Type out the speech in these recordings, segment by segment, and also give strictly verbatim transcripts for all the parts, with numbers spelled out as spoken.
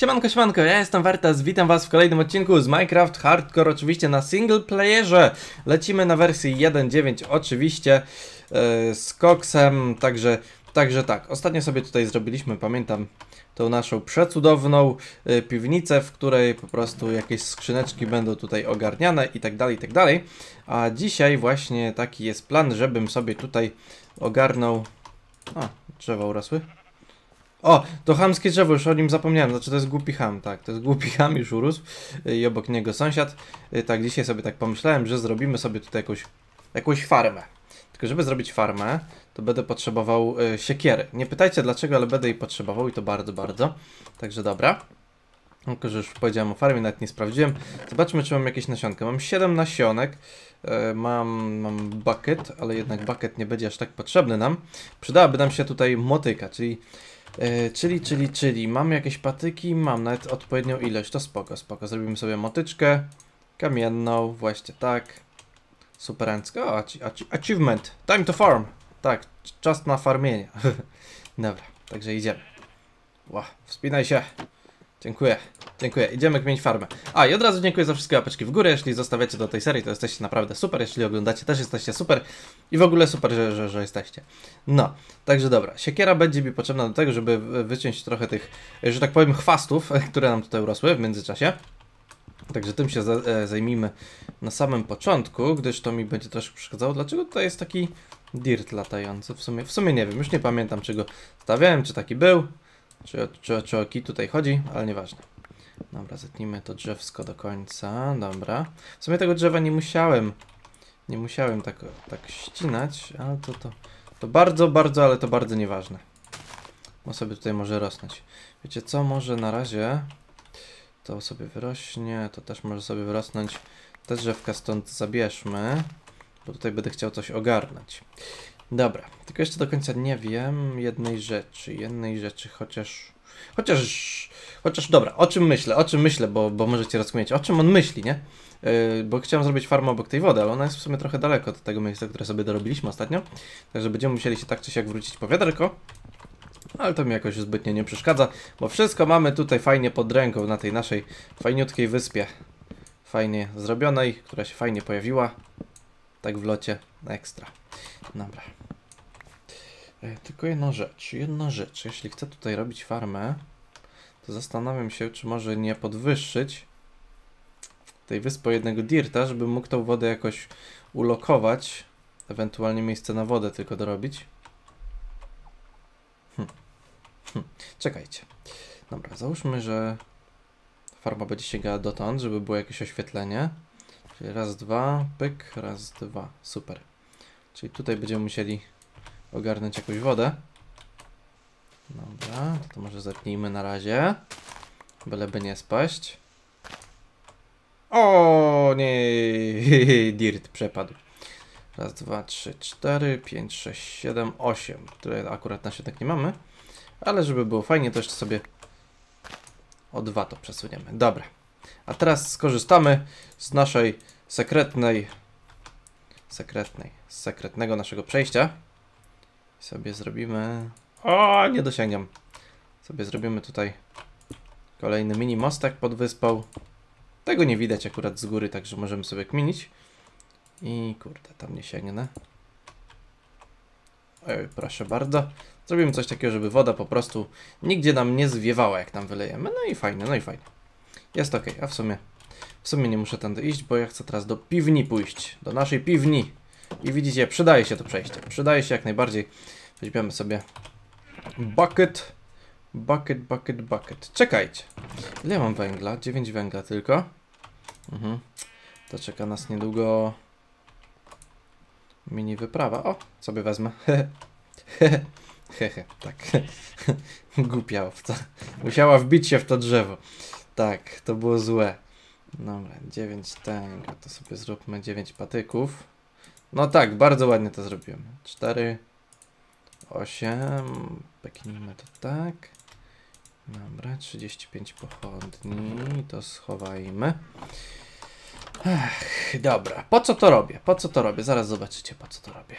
Siemanko, siemanko, ja jestem Wertes, witam was w kolejnym odcinku z Minecraft Hardcore, oczywiście na single playerze. Lecimy na wersji jeden dziewięć oczywiście yy, z koksem, także, także tak. Ostatnio sobie tutaj zrobiliśmy, pamiętam, tą naszą przecudowną yy, piwnicę, w której po prostu jakieś skrzyneczki będą tutaj ogarniane i tak dalej, i tak dalej. A dzisiaj właśnie taki jest plan, żebym sobie tutaj ogarnął... O, drzewa urosły. O, to chamskie drzewo, już o nim zapomniałem, znaczy to jest głupi cham, tak, to jest głupi cham, już urósł i obok niego sąsiad. Tak, dzisiaj sobie tak pomyślałem, że zrobimy sobie tutaj jakąś, jakąś farmę. Tylko żeby zrobić farmę, to będę potrzebował y, siekiery. Nie pytajcie dlaczego, ale będę jej potrzebował i to bardzo, bardzo. Także dobra. Tylko, że już powiedziałem o farmie, nawet nie sprawdziłem. Zobaczmy, czy mam jakieś nasionka. Mam siedem nasionek, y, mam, mam bucket, ale jednak bucket nie będzie aż tak potrzebny nam. Przydałaby nam się tutaj motyka, czyli... Yy, czyli, czyli, czyli, mam jakieś patyki, mam nawet odpowiednią ilość, to spoko, spoko. Zrobimy sobie motyczkę kamienną, właśnie tak. Superancko, o, achievement, time to farm. Tak, czas na farmienie. Dobra, także idziemy. Ła, wspinaj się. Dziękuję, dziękuję. Idziemy kmienić farmę. A i od razu dziękuję za wszystkie łapeczki w górę. Jeśli zostawiacie do tej serii, to jesteście naprawdę super. Jeśli oglądacie, też jesteście super. I w ogóle super, że, że, że jesteście. No, także dobra. Siekiera będzie mi potrzebna do tego, żeby wyciąć trochę tych, że tak powiem, chwastów, które nam tutaj urosły w międzyczasie. Także tym się zajmijmy na samym początku, gdyż to mi będzie troszkę przeszkadzało. Dlaczego tutaj jest taki dirt latający? W sumie, w sumie nie wiem, już nie pamiętam, czy go stawiałem, czy taki był. Czy, czy, czy o kij tutaj chodzi, ale nieważne. Dobra, zetnijmy to drzewsko do końca. Dobra. W sumie tego drzewa nie musiałem. Nie musiałem tak, tak ścinać, ale to, to, to bardzo, bardzo, ale to bardzo nieważne. Bo sobie tutaj może rosnąć. Wiecie co, może na razie to sobie wyrośnie, to też może sobie wyrosnąć. Te drzewka stąd zabierzmy, bo tutaj będę chciał coś ogarnąć. Dobra, tylko jeszcze do końca nie wiem jednej rzeczy, jednej rzeczy, chociaż, chociaż, chociaż dobra, o czym myślę, o czym myślę, bo, bo możecie rozkminiać, o czym on myśli, nie? Yy, bo chciałem zrobić farmę obok tej wody, ale ona jest w sumie trochę daleko od tego miejsca, które sobie dorobiliśmy ostatnio, także będziemy musieli się tak czy siak wrócić po wiaderko, ale to mi jakoś zbytnio nie przeszkadza, bo wszystko mamy tutaj fajnie pod ręką na tej naszej fajniutkiej wyspie, fajnie zrobionej, która się fajnie pojawiła, tak w locie, ekstra. Dobra. E, tylko jedna rzecz, jedna rzecz. Jeśli chcę tutaj robić farmę, to zastanawiam się, czy może nie podwyższyć tej wyspy o jednego dirta, żeby mógł tą wodę jakoś ulokować. Ewentualnie miejsce na wodę tylko dorobić. Hm. Hm. Czekajcie. Dobra, załóżmy, że farma będzie sięgała dotąd, żeby było jakieś oświetlenie. Czyli raz, dwa, pyk, raz, dwa. Super. Czyli tutaj będziemy musieli ogarnąć jakąś wodę. Dobra, to może zetnijmy na razie. Byleby nie spaść. O nie, dirt przepadł. Raz, dwa, trzy, cztery, pięć, sześć, siedem, osiem. Które akurat nasionek nie mamy. Ale żeby było fajnie, to jeszcze sobie o dwa to przesuniemy. Dobra. A teraz skorzystamy z naszej sekretnej sekretnej, z sekretnego naszego przejścia. I sobie zrobimy... O, nie dosięgam. Sobie zrobimy tutaj kolejny mini mostek pod wyspą. Tego nie widać akurat z góry, także możemy sobie kminić. I kurde, tam nie sięgnę. Oj, proszę bardzo. Zrobimy coś takiego, żeby woda po prostu nigdzie nam nie zwiewała, jak tam wylejemy. No i fajnie, no i fajnie. Jest ok, a w sumie w sumie nie muszę tędy iść, bo ja chcę teraz do piwni pójść. Do naszej piwni. I widzicie, przydaje się to przejście. Przydaje się jak najbardziej. Weźmiemy sobie bucket. Bucket, bucket, bucket. Czekajcie. Ile ja mam węgla? dziewięć węgla tylko. Mhm. To czeka nas niedługo mini wyprawa. O, sobie wezmę. Hehe, tak. Głupia owca. Musiała wbić się w to drzewo. Tak, to było złe. Dobra, dziewięć tego, to sobie zróbmy dziewięć patyków. No tak, bardzo ładnie to zrobiłem. cztery, osiem, peknijmy to tak. Dobra, trzydzieści pięć pochodni, to schowajmy. Ech, dobra, po co to robię? Po co to robię? Zaraz zobaczycie, po co to robię.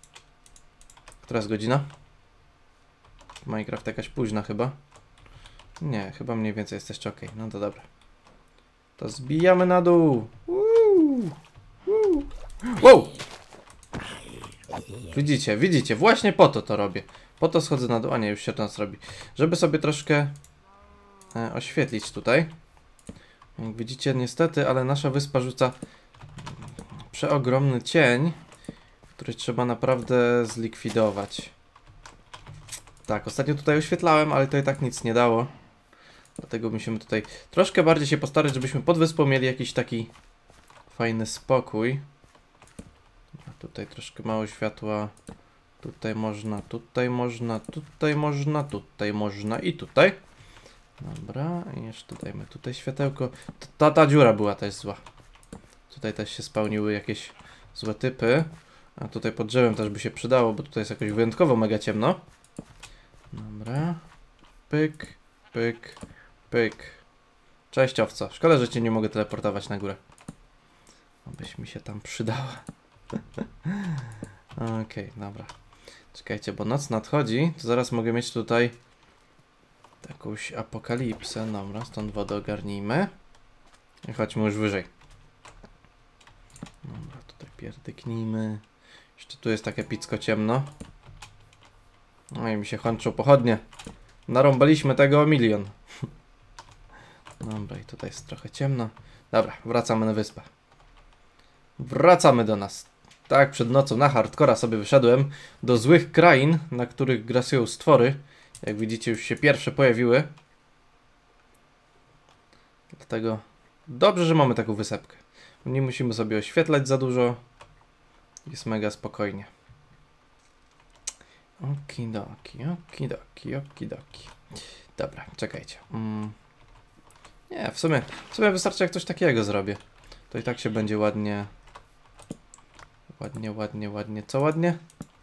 Która jest godzina? Minecraft jakaś późna chyba. Nie, chyba mniej więcej jest jeszcze ok. No to dobra. To zbijamy na dół. Uuu. Uuu. Wow! Widzicie, widzicie, właśnie po to to robię. Po to schodzę na dół, a nie, już się to nas robi. Żeby sobie troszkę e, oświetlić tutaj. Jak widzicie, niestety, ale nasza wyspa rzuca przeogromny cień, który trzeba naprawdę zlikwidować. Tak, ostatnio tutaj oświetlałem, ale to i tak nic nie dało. Dlatego musimy tutaj troszkę bardziej się postarać, żebyśmy pod wyspą mieli jakiś taki fajny spokój. A tutaj troszkę mało światła. Tutaj można, tutaj można, tutaj można, tutaj można i tutaj. Dobra, i jeszcze dajmy tutaj światełko. Ta, ta dziura była też zła. Tutaj też się spełniły jakieś złe typy. A tutaj pod drzewem też by się przydało, bo tutaj jest jakoś wyjątkowo mega ciemno. Dobra. Pyk, pyk, pyk. Cześć owco. Szkoda, że cię nie mogę teleportować na górę. Abyś mi się tam przydała. Okej, okay, dobra. Czekajcie, bo noc nadchodzi, to zaraz mogę mieć tutaj jakąś apokalipsę. Dobra, stąd wodę ogarnijmy. I chodźmy już wyżej. Dobra, tutaj pierdyknijmy. Jeszcze tu jest tak epicko ciemno. No i mi się kończą pochodnie. Narąbaliśmy tego o milion. Dobra, i tutaj jest trochę ciemno. Dobra, wracamy na wyspę. Wracamy do nas. Tak, przed nocą na hardcora sobie wyszedłem do złych krain, na których grasują stwory. Jak widzicie, już się pierwsze pojawiły. Dlatego dobrze, że mamy taką wysepkę. Nie musimy sobie oświetlać za dużo. Jest mega spokojnie. Okidoki, okidoki, okidoki. Dobra, czekajcie. Mm. Nie, w sumie, w sumie wystarczy, jak coś takiego zrobię. To i tak się będzie ładnie... Ładnie, ładnie, ładnie. Co ładnie?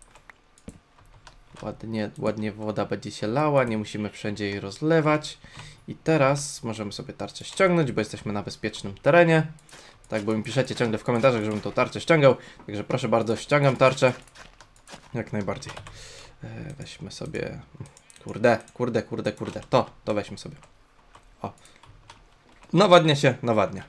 Ładnie, ładnie woda będzie się lała, nie musimy wszędzie jej rozlewać. I teraz możemy sobie tarczę ściągnąć, bo jesteśmy na bezpiecznym terenie. Tak, bo mi piszecie ciągle w komentarzach, żebym tą tarczę ściągał. Także proszę bardzo, ściągam tarczę. Jak najbardziej. E, weźmy sobie... Kurde, kurde, kurde, kurde. To, to weźmy sobie. O. Nawadnia się, nawadnia.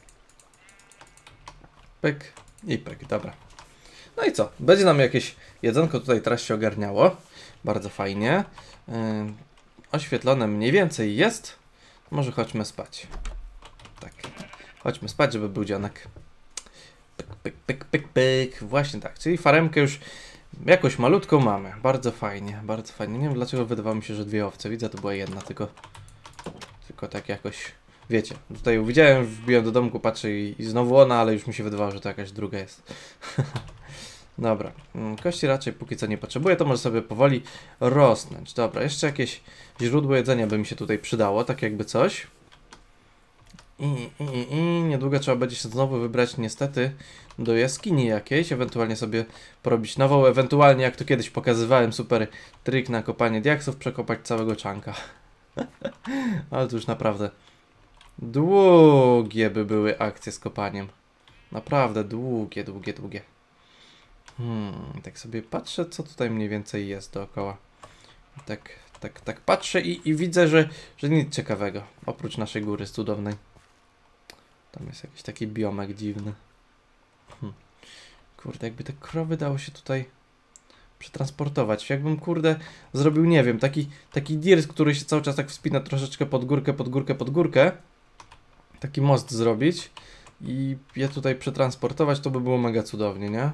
Pyk i pyk, dobra. No i co? Będzie nam jakieś jedzonko tutaj teraz się ogarniało. Bardzo fajnie. Yy, oświetlone mniej więcej jest. Może chodźmy spać. Tak. Chodźmy spać, żeby był dzionek. Pyk, pyk, pyk, pyk, pyk. Właśnie tak. Czyli faremkę już jakoś malutką mamy. Bardzo fajnie, bardzo fajnie. Nie wiem, dlaczego wydawało mi się, że dwie owce. Widzę, to była jedna, tylko... Tylko tak jakoś... Wiecie, tutaj widziałem, wbiłem do domku, patrzę i, i znowu ona, ale już mi się wydawało, że to jakaś druga jest. Dobra, kości raczej póki co nie potrzebuję, to może sobie powoli rosnąć. Dobra, jeszcze jakieś źródło jedzenia by mi się tutaj przydało, tak jakby coś. I, i, i, i niedługo trzeba będzie się znowu wybrać niestety do jaskini jakiejś, ewentualnie sobie porobić nową, ewentualnie jak to kiedyś pokazywałem, super trik na kopanie diaksów, przekopać całego czanka. Ale to już naprawdę długie by były akcje z kopaniem. Naprawdę długie, długie, długie. Hmm, tak sobie patrzę, co tutaj mniej więcej jest dookoła. Tak, tak, tak patrzę i, i widzę, że, że nic ciekawego. Oprócz naszej góry cudownej. Tam jest jakiś taki biomek dziwny. Hmm. Kurde, jakby te krowy dało się tutaj przetransportować. Jakbym, kurde, zrobił, nie wiem, taki, taki dirt, który się cały czas tak wspina troszeczkę pod górkę, pod górkę, pod górkę. Taki most zrobić i je tutaj przetransportować, to by było mega cudownie, nie?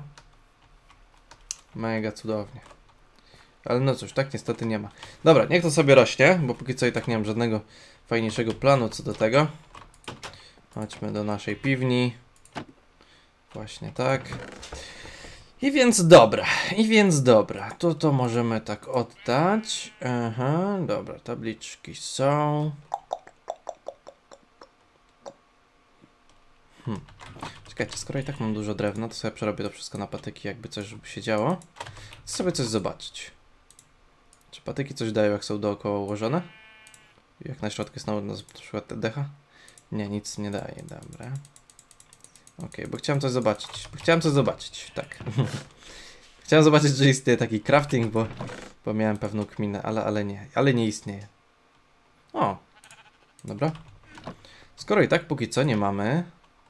Mega cudownie. Ale no cóż, tak niestety nie ma. Dobra, niech to sobie rośnie, bo póki co i tak nie mam żadnego fajniejszego planu co do tego. Chodźmy do naszej piwni. Właśnie tak. I więc dobra, i więc dobra. Tu to możemy tak oddać. Aha, dobra, tabliczki są. Hmm. Czekajcie, skoro i tak mam dużo drewna, to sobie przerobię to wszystko na patyki, jakby coś, żeby się działo. Chcę sobie coś zobaczyć. Czy patyki coś dają, jak są dookoła ułożone? Jak na środku jest na, na przykład decha? Nie, nic nie daje, dobra. Ok, bo chciałem coś zobaczyć. Bo chciałem coś zobaczyć, tak. Chciałem zobaczyć, że istnieje taki crafting, bo, bo miałem pewną kminę, ale, ale nie, ale nie istnieje. O, dobra. Skoro i tak póki co nie mamy...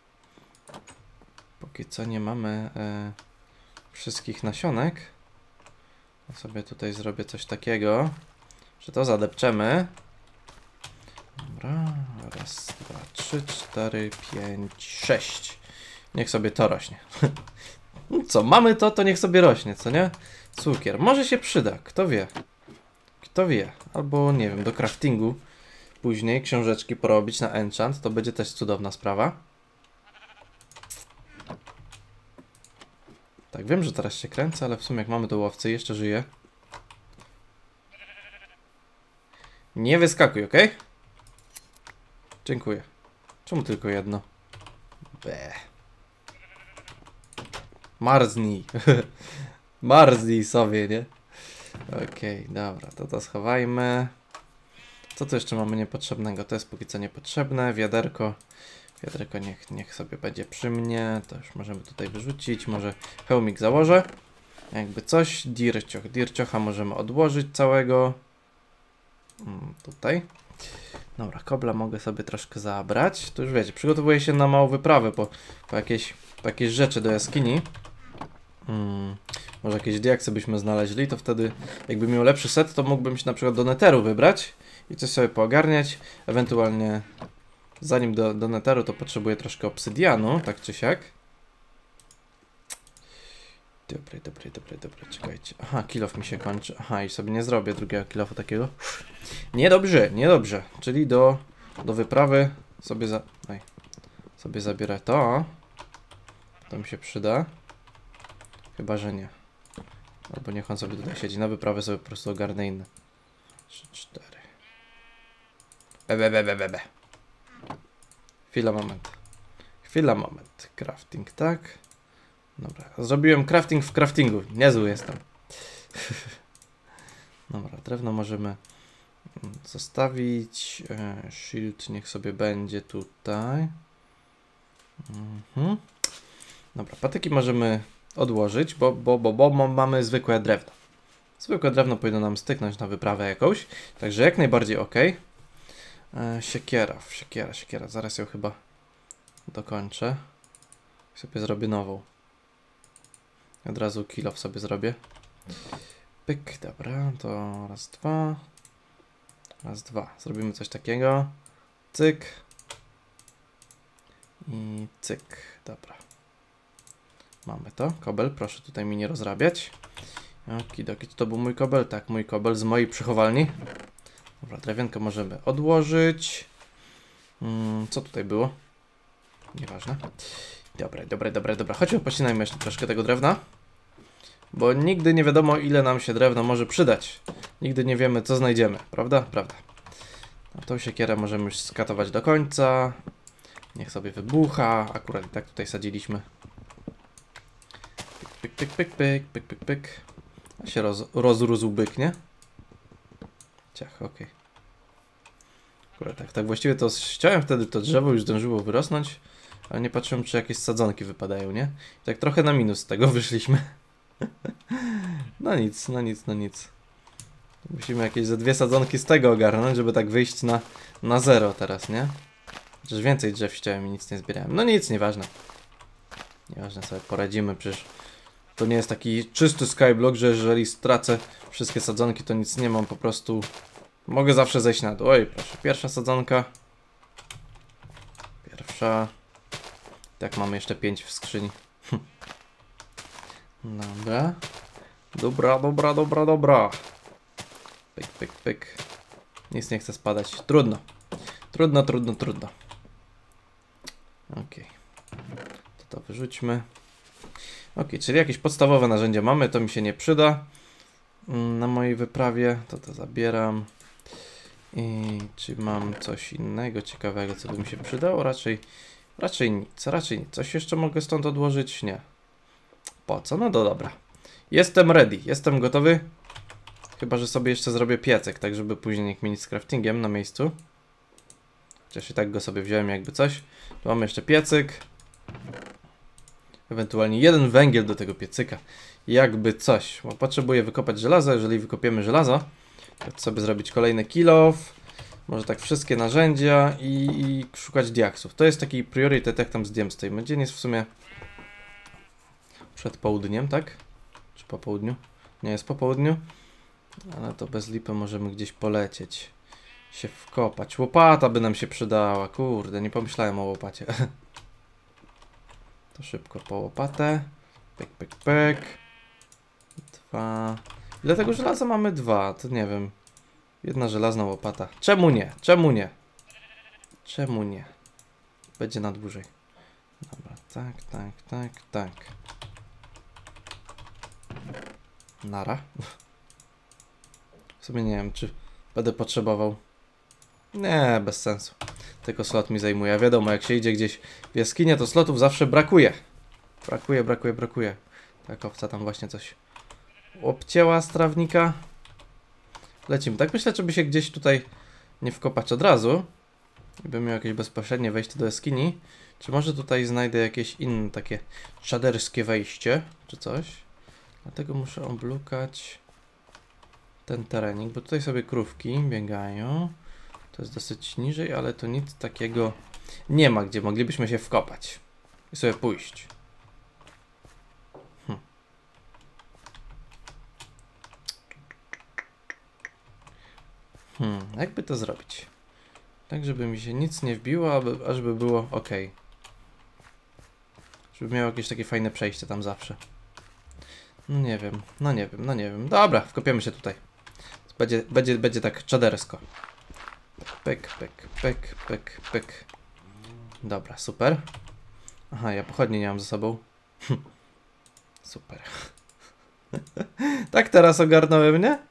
Póki co nie mamy e, wszystkich nasionek, to sobie tutaj zrobię coś takiego, że to zadepczemy. Dobra, raz, dwa, trzy, cztery, pięć, sześć. Niech sobie to rośnie. Co, mamy to, to niech sobie rośnie, co nie? Cukier, może się przyda, kto wie. Kto wie, albo nie wiem, do craftingu później książeczki porobić na enchant, to będzie też cudowna sprawa. Tak, wiem, że teraz się kręcę, ale w sumie jak mamy do łowcy, jeszcze żyje. Nie wyskakuj, ok? Dziękuję. Czemu tylko jedno? Be. Marznij. Marznij sobie, nie? Okej, okay, dobra, to to schowajmy. Co tu jeszcze mamy niepotrzebnego? To jest póki co niepotrzebne. Wiaderko. Wiaderko niech, niech sobie będzie przy mnie. To już możemy tutaj wyrzucić. Może hełmik założę. Jakby coś. Dircioch. Dirciocha możemy odłożyć całego. Hmm, tutaj. Dobra, kobla mogę sobie troszkę zabrać. To już wiecie, przygotowuję się na małą wyprawę po, po, jakieś, po jakieś rzeczy do jaskini. Hmm, może jakieś diaksy byśmy znaleźli, to wtedy jakby miał lepszy set, to mógłbym się na przykład do netheru wybrać i coś sobie poogarniać. Ewentualnie zanim do, do netheru to potrzebuję troszkę obsydianu, tak czy siak. Dobry, dobry, dobry, dobry, czekajcie. Aha, kill-off mi się kończy. Aha, i sobie nie zrobię drugiego kill-offu takiego. Niedobrze, niedobrze. Czyli do, do wyprawy sobie za... Oj, sobie zabierę to. To mi się przyda. Chyba, że nie. Albo niech on sobie tutaj siedzi. Na wyprawę sobie po prostu ogarnę inne. trzy, cztery. Be, be, be, be, be. Chwila, moment. Chwila, moment. Crafting, tak. Dobra, zrobiłem crafting w craftingu. Niezły jestem. Dobra, drewno możemy zostawić. Shield niech sobie będzie tutaj. Mhm. Dobra, patyki możemy odłożyć, bo, bo, bo, bo mamy zwykłe drewno. Zwykłe drewno powinno nam styknąć na wyprawę jakąś. Także jak najbardziej ok. Siekiera, siekiera, siekiera. Zaraz ją chyba dokończę. Sobie zrobię nową. Od razu kill-off sobie zrobię. Pyk, dobra, to raz, dwa. Raz, dwa. Zrobimy coś takiego. Cyk. I cyk. Dobra. Mamy to. Kobel, proszę tutaj mi nie rozrabiać. Okidoki, to był mój kobel? Tak, mój kobel z mojej przychowalni. Dobra, drewienko możemy odłożyć. Hmm, co tutaj było? Nieważne. Dobra, dobra, dobra, dobra. Chodźmy, pocinajmy jeszcze troszkę tego drewna. Bo nigdy nie wiadomo, ile nam się drewno może przydać. Nigdy nie wiemy, co znajdziemy. Prawda? Prawda. A tą siekierę możemy już skatować do końca. Niech sobie wybucha. Akurat i tak tutaj sadziliśmy. Pyk, pyk, pyk, pyk, pyk, pyk, pyk. A się roz, rozrósł byk, nie? Ciach, okej. Okay. Akurat tak, tak właściwie to ściąłem wtedy to drzewo, już zdążyło wyrosnąć. Ale nie patrzyłem, czy jakieś sadzonki wypadają, nie? I tak trochę na minus z tego wyszliśmy. No nic, no nic, no nic. Musimy jakieś ze dwie sadzonki z tego ogarnąć, żeby tak wyjść na, na zero teraz, nie? Chociaż więcej drzew ściąłem i nic nie zbierałem. No nic, nieważne. Nieważne, sobie poradzimy, przecież to nie jest taki czysty skyblock, że jeżeli stracę wszystkie sadzonki, to nic nie mam, po prostu mogę zawsze zejść na dół. Oj, proszę, pierwsza sadzonka. Pierwsza. Tak, mamy jeszcze pięć w skrzyni. Dobra. Dobra, dobra, dobra, dobra. Pyk, pyk, pyk. Nic nie chce spadać. Trudno. Trudno, trudno, trudno. Ok. To to wyrzućmy. Ok, czyli jakieś podstawowe narzędzia mamy. To mi się nie przyda na mojej wyprawie. To to zabieram. I czy mam coś innego ciekawego, co by mi się przydało? Raczej, raczej nic. Raczej nic. Coś jeszcze mogę stąd odłożyć? Nie. Po co? No to dobra. Jestem ready. Jestem gotowy. Chyba, że sobie jeszcze zrobię piecek, tak żeby później nie kminić z craftingiem na miejscu. Chociaż i tak go sobie wziąłem jakby coś. Tu mamy jeszcze piecyk. Ewentualnie jeden węgiel do tego piecyka. Jakby coś. Bo potrzebuję wykopać żelazo. Jeżeli wykopiemy żelazo, to sobie zrobić kolejny kill-off. Może tak wszystkie narzędzia i, i szukać diaksów. To jest taki priorytet, jak tam z dniem stoimy. Dzień jest w sumie przed południem, tak? Czy po południu? Nie, jest po południu. Ale to bez lipy możemy gdzieś polecieć. Się wkopać. Łopata by nam się przydała. Kurde, nie pomyślałem o łopacie. To szybko po łopatę. Pek, pek, pek. Dwa. Ile tego żelaza mamy? Dwa. To nie wiem. Jedna żelazna łopata. Czemu nie? Czemu nie? Czemu nie? Będzie na dłużej. Dobra, tak, tak, tak, tak. Nara. W sumie nie wiem, czy będę potrzebował. Nie, bez sensu. Tylko slot mi zajmuje. Wiadomo, jak się idzie gdzieś w jaskinię, to slotów zawsze brakuje. Brakuje, brakuje, brakuje. Tak, owca tam właśnie coś obcięła z trawnika. Lecimy. Tak myślę, żeby się gdzieś tutaj nie wkopać od razu. I bym miał jakieś bezpośrednie wejście do jaskini. Czy może tutaj znajdę jakieś inne takie czaderskie wejście, czy coś? Dlatego muszę oblukać ten terenik, bo tutaj sobie krówki biegają. To jest dosyć niżej, ale to nic takiego nie ma, gdzie moglibyśmy się wkopać i sobie pójść. Hm. Hmm, jakby to zrobić? Tak, żeby mi się nic nie wbiło, aby, aż by było ok. Żeby miał jakieś takie fajne przejście tam zawsze. No nie wiem, no nie wiem, no nie wiem. Dobra, wkopiemy się tutaj. Będzie, będzie, będzie tak czadersko. Pek, pek, pek, pek, pek. Dobra, super. Aha, ja pochodnie nie mam ze sobą. Super. Tak teraz ogarnąłem, nie?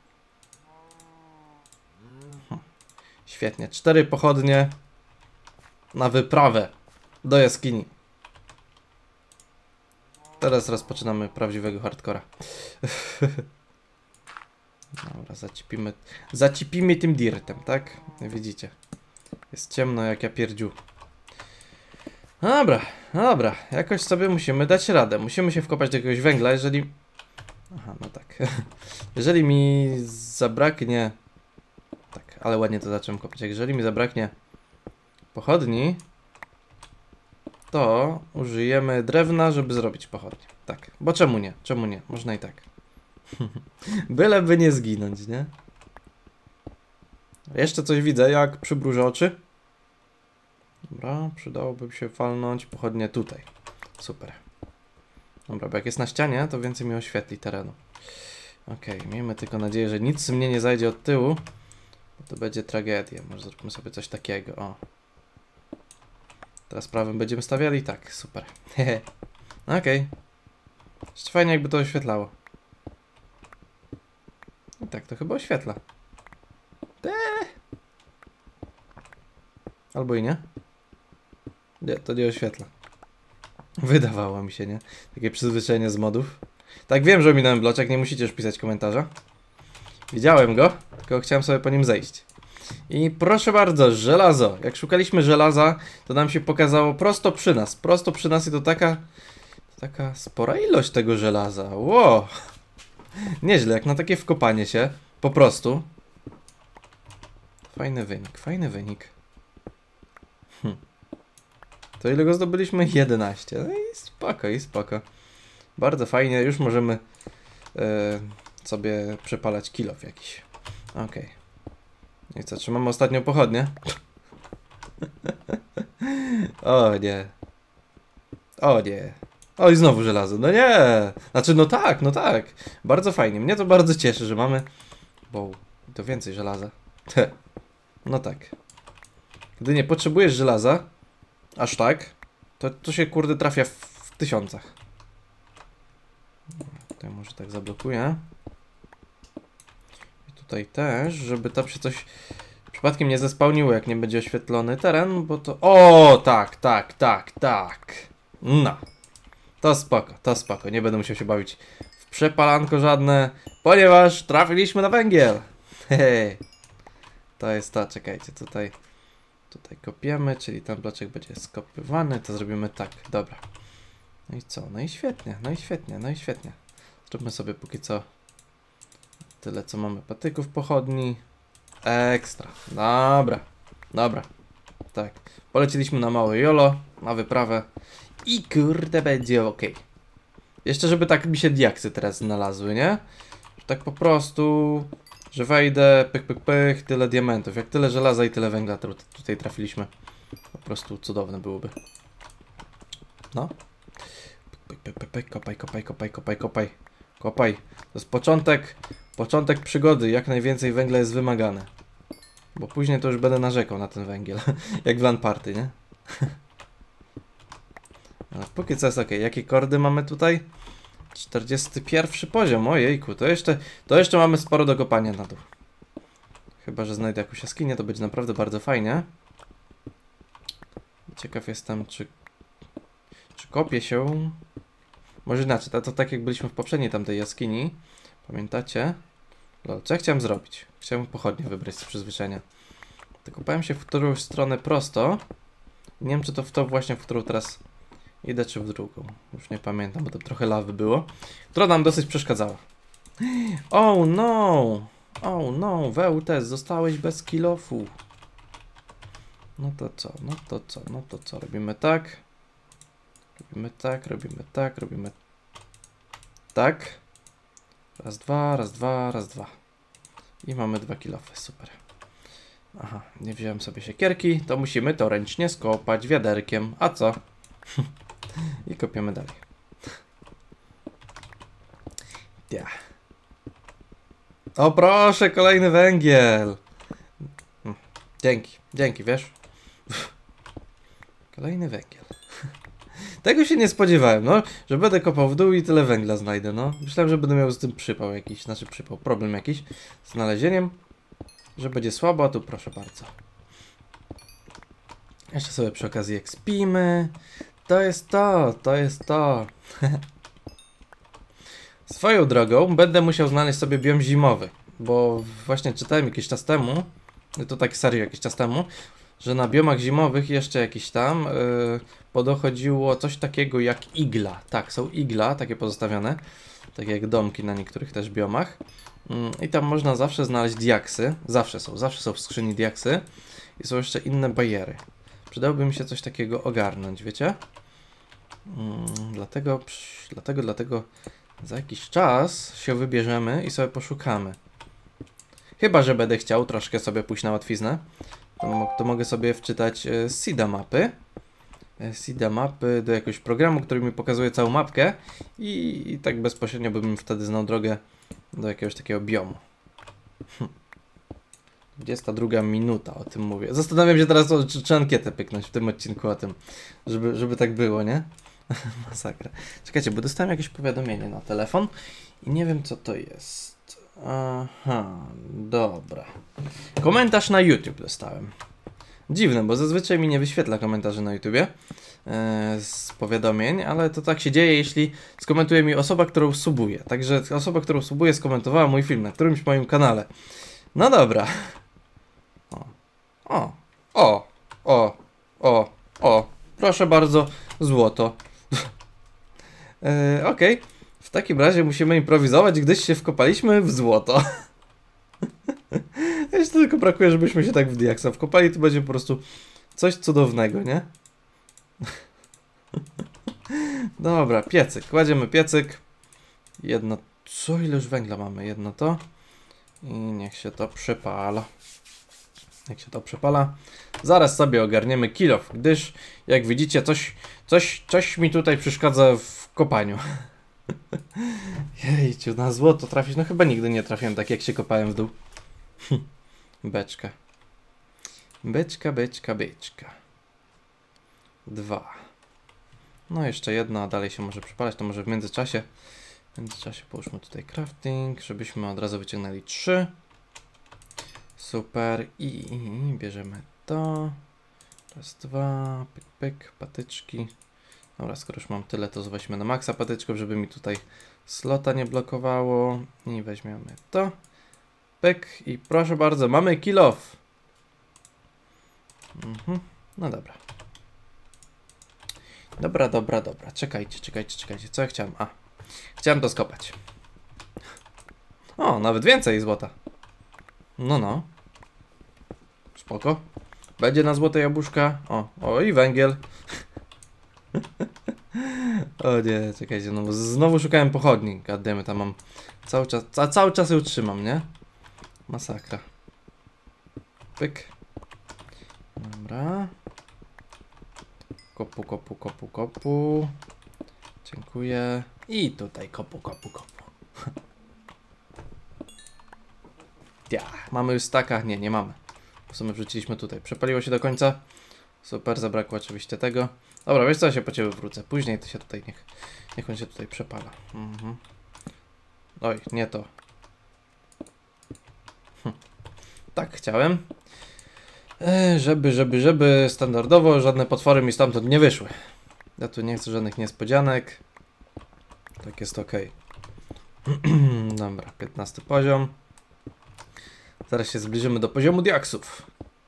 Świetnie. Cztery pochodnie na wyprawę do jaskini. Teraz rozpoczynamy prawdziwego hardcora. Dobra, zacipimy, zacipimy tym dirtem, tak? Widzicie. Jest ciemno jak ja pierdziu. Dobra, dobra. Jakoś sobie musimy dać radę. Musimy się wkopać do jakiegoś węgla, jeżeli... Aha, no tak. Jeżeli mi zabraknie... Tak, ale ładnie to zacząłem kopać. Jeżeli mi zabraknie pochodni, to użyjemy drewna, żeby zrobić pochodnie. Tak, bo czemu nie? Czemu nie? Można i tak. Byleby nie zginąć, nie? Jeszcze coś widzę, jak przybrużę oczy. Dobra, przydałoby się walnąć pochodnie tutaj. Super. Dobra, bo jak jest na ścianie, to więcej mi oświetli terenu. Okej, okay, miejmy tylko nadzieję, że nic mnie nie zajdzie od tyłu. Bo to będzie tragedia. Może zróbmy sobie coś takiego, o. Teraz prawym będziemy stawiali? Tak, super. Hehe. Okej. Okay. Jeszcze fajnie jakby to oświetlało. I tak, to chyba oświetla. Eee. Albo i nie. Nie, to nie oświetla. Wydawało mi się, nie? Takie przyzwyczajenie z modów. Tak, wiem, że ominąłem bloczek, nie musicie już pisać komentarza. Widziałem go, tylko chciałem sobie po nim zejść. I proszę bardzo, żelazo. Jak szukaliśmy żelaza, to nam się pokazało prosto przy nas. Prosto przy nas i to taka... Taka spora ilość tego żelaza. Wow. Nieźle, jak na takie wkopanie się. Po prostu. Fajny wynik, fajny wynik. Hm. To ile go zdobyliśmy? jedenaście. No i spoko, i spoko. Bardzo fajnie, już możemy yy, sobie przepalać kilof jakiś. Okej. Okay. I co, trzymamy ostatnią pochodnię? O nie. O nie. O i znowu żelazo. No nie. Znaczy no tak, no tak. Bardzo fajnie. Mnie to bardzo cieszy, że mamy... Wow. To więcej żelaza. No tak. Gdy nie potrzebujesz żelaza, aż tak, to, to się kurde trafia w, w tysiącach. Tutaj może tak zablokuję. I tutaj też, żeby tam się coś przypadkiem nie zespałniło, jak nie będzie oświetlony teren, bo to... O, tak, tak, tak, tak. No. To spoko, to spoko. Nie będę musiał się bawić w przepalanko żadne, ponieważ trafiliśmy na węgiel. Hej. To jest to, czekajcie, tutaj tutaj kopiemy, czyli ten bloczek będzie skopywany, to zrobimy tak, dobra. No i co? No i świetnie, no i świetnie, no i świetnie. Zróbmy sobie póki co tyle, co mamy patyków pochodni. Ekstra. Dobra. Dobra. Tak. Poleciliśmy na małe jolo, na wyprawę. I kurde będzie ok. Jeszcze żeby tak mi się diaksy teraz znalazły, nie? Że tak po prostu, że wejdę, pych, pych, pych, tyle diamentów. Jak tyle żelaza i tyle węgla to tutaj trafiliśmy. Po prostu cudowne byłoby. No. Pych, pych, pych, pych, kopaj, kopaj, kopaj, kopaj, kopaj. Kopaj. To jest początek, początek przygody. Jak najwięcej węgla jest wymagane. Bo później to już będę narzekał na ten węgiel. Jak w LAN party, nie? No, póki co jest ok. Jakie kordy mamy tutaj? czterdziesty pierwszy poziom. Ojejku, to jeszcze, to jeszcze mamy sporo do kopania na dół. Chyba że znajdę jakąś jaskinię, to będzie naprawdę bardzo fajnie. Ciekaw jestem, czy, czy kopię się... Może inaczej, to, to tak jak byliśmy w poprzedniej tamtej jaskini. Pamiętacie? Lol, co ja chciałem zrobić? Chciałem pochodnie wybrać z przyzwyczajenia. To kopałem się w którąś stronę prosto. Nie wiem, czy to w to właśnie, w którą teraz idę, czy w drugą. Już nie pamiętam, bo to trochę lawy było. Która nam dosyć przeszkadzała. Oh no! Oh no, Wełtes, zostałeś bez kilofu. No to co, no to co, no to co, robimy tak. Robimy tak, robimy tak, robimy tak. Raz, dwa, raz, dwa, raz, dwa. I mamy dwa kilofy, super. Aha, nie wziąłem sobie siekierki, to musimy to ręcznie skopać wiaderkiem. A co? I kopiemy dalej. Ja. O proszę, kolejny węgiel. Dzięki, dzięki, wiesz? Kolejny węgiel. Tego się nie spodziewałem, no, że będę kopał w dół i tyle węgla znajdę, no. Myślałem, że będę miał z tym przypał jakiś, znaczy przypał, problem jakiś z znalezieniem, że będzie słabo, a tu proszę bardzo. Jeszcze sobie przy okazji ekspimy. To jest to, to jest to. Swoją drogą będę musiał znaleźć sobie biom zimowy, bo właśnie czytałem jakiś czas temu, to tak serio jakiś czas temu, że na biomach zimowych jeszcze jakiś tam yy, podochodziło coś takiego jak igla. Tak, są igla, takie pozostawione, takie jak domki na niektórych też biomach. Yy, I tam można zawsze znaleźć diaksy, zawsze są, zawsze są w skrzyni diaksy i są jeszcze inne bariery. Przydałoby mi się coś takiego ogarnąć, wiecie? Yy, dlatego, psz, dlatego, dlatego za jakiś czas się wybierzemy i sobie poszukamy. Chyba że będę chciał troszkę sobie pójść na łatwiznę. To, to mogę sobie wczytać e, Seeda mapy. E, Seeda mapy do jakiegoś programu, który mi pokazuje całą mapkę i, i tak bezpośrednio bym wtedy znał drogę do jakiegoś takiego biomu. Hm. dwudziesta druga minuta, o tym mówię. Zastanawiam się teraz, o, czy, czy ankietę pyknąć w tym odcinku o tym, żeby, żeby tak było, nie? Masakra. Czekajcie, bo dostałem jakieś powiadomienie na telefon i nie wiem, co to jest. Aha, dobra. Komentarz na YouTube dostałem. Dziwne, bo zazwyczaj mi nie wyświetla komentarzy na YouTubie e, z powiadomień, ale to tak się dzieje, jeśli skomentuje mi osoba, którą subuje. Także osoba, którą subuję, skomentowała mój film na którymś moim kanale. No dobra. O, o, o, o, o, o. Proszę bardzo, złoto. e, Okej. Okay. W takim razie musimy improwizować, gdyż się wkopaliśmy w złoto. Jeszcze tylko brakuje, żebyśmy się tak w diaksa wkopali, to będzie po prostu coś cudownego, nie? Dobra, piecyk. Kładziemy piecyk. Jedno... Co? Ileż węgla mamy? Jedno to. I niech się to przepala. Jak się to przepala. Zaraz sobie ogarniemy kilof, gdyż jak widzicie coś, coś, coś mi tutaj przeszkadza w kopaniu. Jejciu, na złoto trafić? No chyba nigdy nie trafiłem tak, jak się kopałem w dół. Beczka. Beczka, beczka, beczka. Dwa. No jeszcze jedno, a dalej się może przypalać, to może w międzyczasie. W międzyczasie połóżmy tutaj crafting, żebyśmy od razu wyciągnęli trzy. Super. I bierzemy to. Raz, dwa. Pyk, pyk, patyczki. Dobra, skoro już mam tyle, to weźmy na maksa patyczków, żeby mi tutaj slota nie blokowało. I weźmiemy to. Pyk i proszę bardzo, mamy kill off. Mhm. No dobra. Dobra, dobra, dobra. Czekajcie, czekajcie, czekajcie. Co ja chciałem? A, chciałem to skopać. O, nawet więcej złota. No, no. Spoko. Będzie na złote jabłuszka. O, o i węgiel. O nie, czekajcie, no znowu szukałem pochodni. Gademy, tam mam cały czas, a cały czas ją trzymam, nie? Masakra. Pyk. Dobra. Kopu, kopu, kopu, kopu. Dziękuję. I tutaj kopu, kopu, kopu. Ja, mamy już staka? Nie, nie mamy. W sumie wrzuciliśmy tutaj. Przepaliło się do końca. Super, zabrakło oczywiście tego. Dobra, wiesz co, ja się po ciebie wrócę. Później to się tutaj, niech, niech on się tutaj przepala. Mhm. Oj, nie to. Hm. Tak chciałem. E, żeby, żeby, żeby standardowo żadne potwory mi stamtąd nie wyszły. Ja tu nie chcę żadnych niespodzianek. Tak jest ok. Dobra, piętnasty poziom. Zaraz się zbliżymy do poziomu diaksów.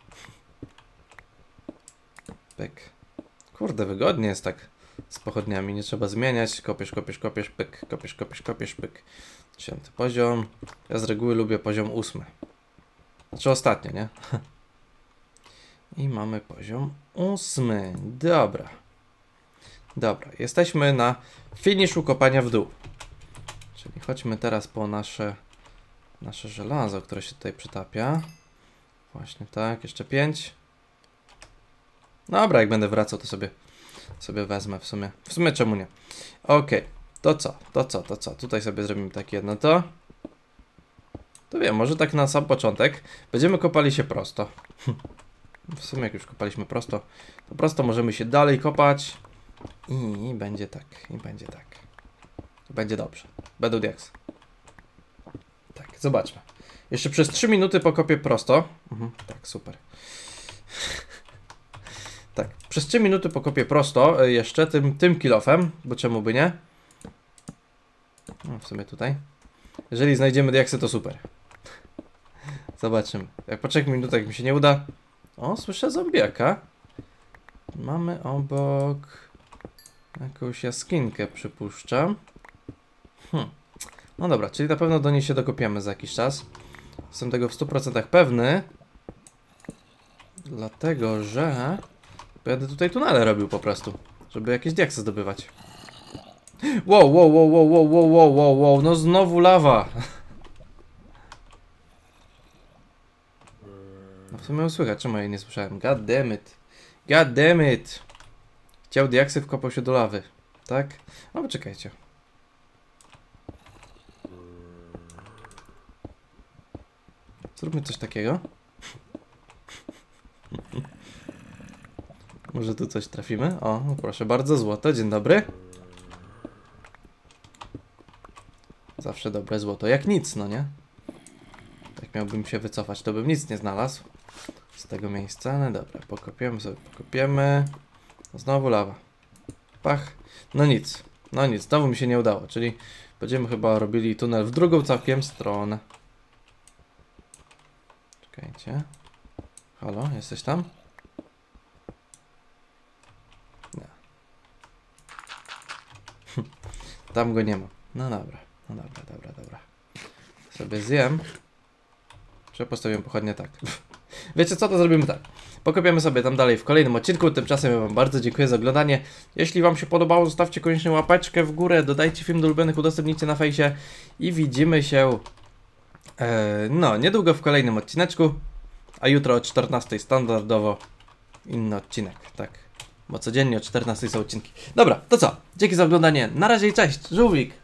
Pyk. Kurde, wygodnie jest tak z pochodniami. Nie trzeba zmieniać. Kopiesz, kopiesz, kopiesz, pyk. Kopiesz, kopiesz, kopiesz, pyk. Dziesiąty poziom. Ja z reguły lubię poziom ósmy. Znaczy ostatnio, nie? I mamy poziom ósmy. Dobra. Dobra, jesteśmy na finiszu kopania w dół. Czyli chodźmy teraz po nasze nasze żelazo, które się tutaj przytapia. Właśnie tak, jeszcze pięć. Dobra, jak będę wracał, to sobie sobie wezmę w sumie. W sumie czemu nie? Ok, to co? To co? To co? Tutaj sobie zrobimy takie jedno to. To wiem, może tak na sam początek będziemy kopali się prosto. W sumie jak już kopaliśmy prosto, to prosto możemy się dalej kopać. I będzie tak, i będzie tak. Będzie dobrze. Będą diaksy. Tak, zobaczmy. Jeszcze przez trzy minuty pokopię prosto. Mhm, tak, super. Tak, przez trzy minuty pokopię prosto jeszcze tym, tym kilofem, bo czemu by nie? No, w sumie tutaj. Jeżeli znajdziemy diaksy, to super. Zobaczymy. Jak po trzech minutach mi się nie uda. O, słyszę zombiaka. Mamy obok jakąś jaskinkę, przypuszczam. Hm. No dobra, czyli na pewno do niej się dokopiemy za jakiś czas. Jestem tego w stu procentach pewny. Dlatego, że będę tutaj tunele robił po prostu, żeby jakieś diaksy zdobywać. Wow, wow, wow, wow, wow, wow, wow, wow, wow, no znowu lawa. No w sumie ją słychać, czemu ja jej nie słyszałem? God damn it. God damn it. Chciał diaksy, wkopał się do lawy. Tak? No poczekajcie. Zróbmy coś takiego. Może tu coś trafimy? O, proszę bardzo, złoto, dzień dobry. Zawsze dobre złoto, jak nic, no nie? Jak miałbym się wycofać, to bym nic nie znalazł z tego miejsca, no dobra, pokopiemy sobie, pokopiemy. Znowu lawa. Pach. No nic, no nic, znowu mi się nie udało, czyli będziemy chyba robili tunel w drugą całkiem stronę. Czekajcie. Halo, jesteś tam? Nie. Tam go nie ma. No dobra, no dobra, dobra, dobra. Sobie zjem. Czy postawiłem pochodnie tak. Wiecie co, to zrobimy tak. Pokopiamy sobie tam dalej w kolejnym odcinku. Tymczasem ja wam bardzo dziękuję za oglądanie. Jeśli wam się podobało, zostawcie koniecznie łapeczkę w górę, dodajcie film do ulubionych, udostępnijcie na fejsie i widzimy się e, no, niedługo w kolejnym odcineczku. A jutro o czternastej standardowo inny odcinek, tak. Bo codziennie o czternastej są odcinki. Dobra, to co? Dzięki za oglądanie. Na razie i cześć. Żółwik.